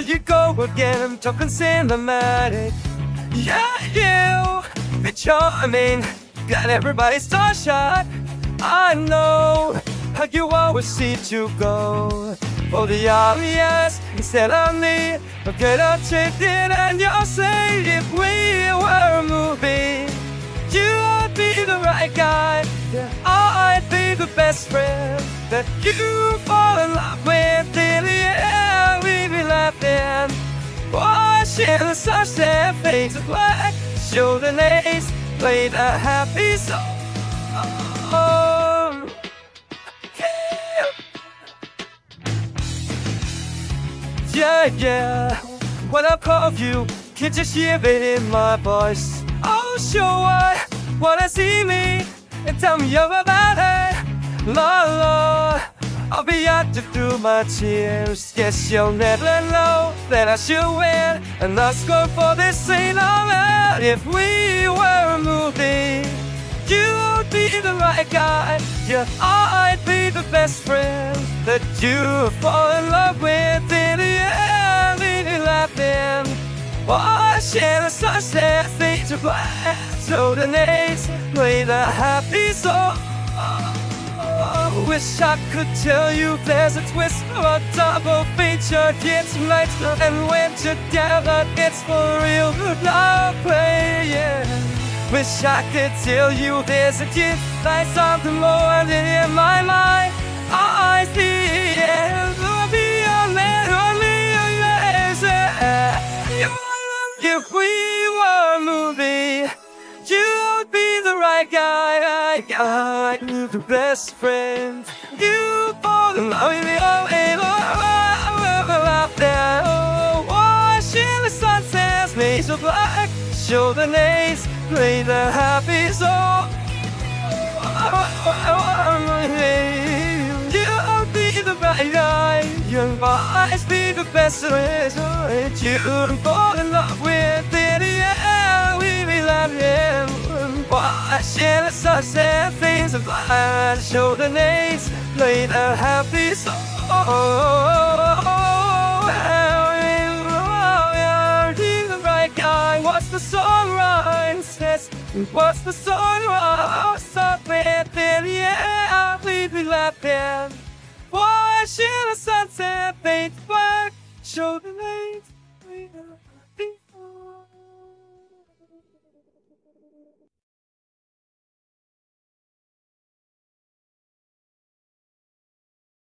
you go again, talking cinematic. Yeah, you be charming, got everybody starshot. I know how you always seem to go for the obvious instead of me. Get a ticket and you'll say if we were a movie, you'd be the right guy. Yeah, I'd be the best friend that you fall in love with. In the end, we'd be laughing, watching the sunset fade to black. Show the names, play the happy song. Yeah, yeah, when I call you, can't you hear it in my voice? Oh, sure, wanna see me and tell me all about it. La la, I'll be out to through my tears. Yes, you'll never know that I should win, and let's go for this ain't all out. If we were a movie, you'd be the right guy. Yeah, I'd be the best friend that you fall in love with. In the end, we'd be laughing, watching the sunset fade to black. So the names play the happy song. Wish I could tell you there's a twist or a double feature here tonight, and when together it's for real. Love play, yeah. Wish I could tell you there's a gift, like something more than in my mind. I see it, will be only if we were a movie, you'd be the right guy. I'd be the best friend. You fall in love with me, oh, and out there. Oh, watching the sunsets made so black. Show the names, play the happy song. You'll be the right guy. Young boys be the best friend. You fall in love with it, yeah. We be laughing, watching the sunset things of light. Show the names, play the happy song. What's the song says? What's the song rhyme? Stop it, yeah, we'd be laughing, watching the sunset fade black. Show the names.